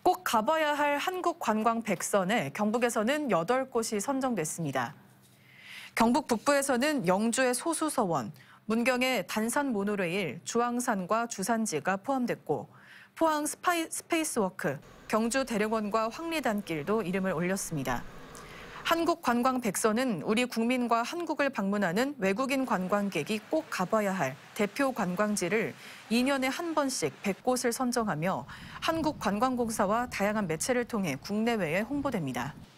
꼭 가봐야 할 한국 관광 100선에 경북에서는 8곳이 선정됐습니다. 경북 북부에서는 영주의 소수서원, 문경의 단산 모노레일, 주황산과 주산지가 포함됐고 포항 스페이스워크, 경주 대릉원과 황리단길도 이름을 올렸습니다. 한국 관광 100선은 우리 국민과 한국을 방문하는 외국인 관광객이 꼭 가봐야 할 대표 관광지를 2년에 한 번씩 100곳을 선정하며 한국관광공사와 다양한 매체를 통해 국내외에 홍보됩니다.